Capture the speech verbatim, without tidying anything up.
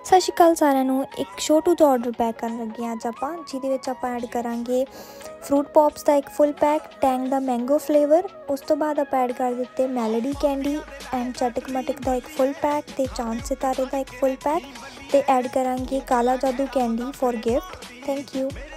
ਸਤਿ ਸ਼੍ਰੀ ਅਕਾਲ ਸਾਰਿਆਂ ਨੂੰ। ਇੱਕ ਛੋਟੂ ਜਿਹਾ ਆਰਡਰ ਪੈਕ ਕਰਨ ਲੱਗੇ ਹਾਂ ਅੱਜ ਆਪਾਂ, ਜਿਹਦੇ ਵਿੱਚ ਆਪਾਂ ਐਡ ਕਰਾਂਗੇ ਫਰੂਟ ਪੌਪਸ ਦਾ ਇੱਕ ਫੁੱਲ ਪੈਕ, ਟੈਂਗ ਦਾ ਮੈਂਗੋ ਫਲੇਵਰ। ਉਸ ਤੋਂ ਬਾਅਦ ਆਪਾਂ ਐਡ ਕਰ ਦਿੱਤੇ Melody candy and Chatak Matak ਦਾ ਇੱਕ ਫੁੱਲ ਪੈਕ ਅਤੇ ਚਾਂਦ ਸਿਤਾਰੇ ਦਾ ਇੱਕ ਫੁੱਲ ਪੈਕ, ਅਤੇ ਐਡ ਕਰਾਂਗੇ Kala Jadoo candy for gift. Thank you.